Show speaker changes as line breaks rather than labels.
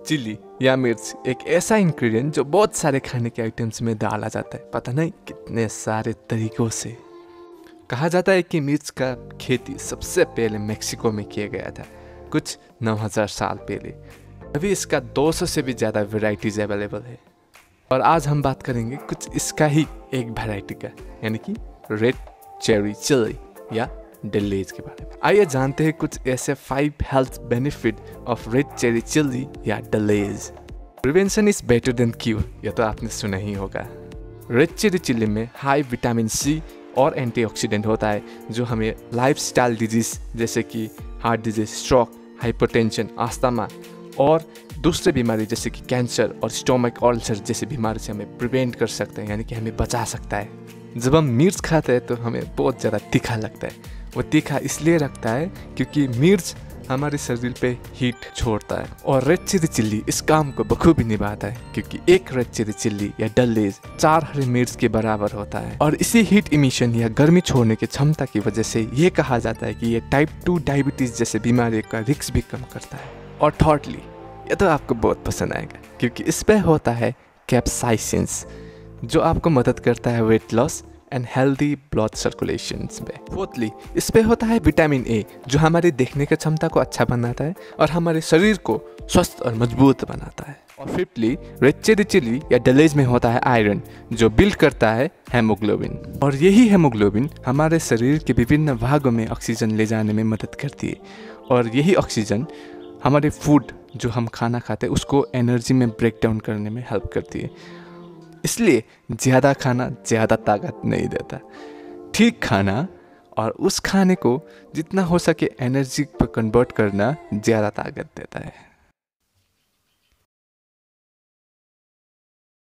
Chilli या मिर्च एक ऐसा इंग्रेडिएंट जो बहुत सारे खाने के आइटम्स में डाला जाता है, पता नहीं कितने सारे तरीकों से। कहा जाता है कि मिर्च का खेती सबसे पहले मेक्सिको में किया गया था, कुछ 9000 साल पहले। अभी इसका 200 से भी ज़्यादा वेराइटीज़ अवेलेबल है और आज हम बात करेंगे कुछ इसका ही एक वैरायटी का, यानी कि रेड चेरी चिली या डलेज के बारे में। आइए जानते हैं कुछ ऐसे 5 health benefit of red cherry chilli या डलेज। Prevention is better than cure, यह तो आपने सुना ही होगा। रेड चेरी चिली में हाई विटामिन सी और एंटीऑक्सीडेंट होता है जो हमें लाइफस्टाइल डिजीज जैसे कि heart disease, stroke, hypertension, asthma और दूसरे बीमारी जैसे कि कैंसर और स्टोमक अल्सर जैसी बीमारी से हमें प्रिवेंट कर सकते हैं, यानी कि हमें बचा सकता है। जब हम मिर्च खाते हैं तो हमें बहुत ज़्यादा तीखा लगता है। वो तीखा इसलिए रखता है क्योंकि मिर्च हमारे शरीर पे हीट छोड़ता है और रेड चिली चिल्ली इस काम को बखूबी निभाता है क्योंकि एक रेड चिली चिल्ली या डलेज 4 हरी मिर्च के बराबर होता है। और इसी हीट इमिशन या गर्मी छोड़ने की क्षमता की वजह से ये कहा जाता है कि ये टाइप 2 डायबिटीज़ जैसे बीमारी का रिस्क भी कम करता है। और थर्डली, ये तो आपको बहुत पसंद आएगा क्योंकि इस पर होता है कैप्साइसिन्स जो आपको मदद करता है weight loss and healthy blood circulation में। फोर्थली, इस पे होता है विटामिन ए जो हमारी देखने की क्षमता को अच्छा बनाता है और हमारे शरीर को स्वस्थ और मजबूत बनाता है। और फिफ्थली, रेड चेरी चिली या डलेज में होता है आयरन जो बिल्ड करता है हेमोग्लोबिन, और यही हेमोग्लोबिन हमारे शरीर के विभिन्न भागों में ऑक्सीजन ले जाने में मदद करती है और यही ऑक्सीजन हमारे फूड जो हम खाना खाते हैं उसको एनर्जी में ब्रेक डाउन करने में हेल्प करती है। इसलिए ज़्यादा खाना ज़्यादा ताकत नहीं देता, ठीक खाना और उस खाने को जितना हो सके एनर्जी पर कन्वर्ट करना ज़्यादा ताकत देता है।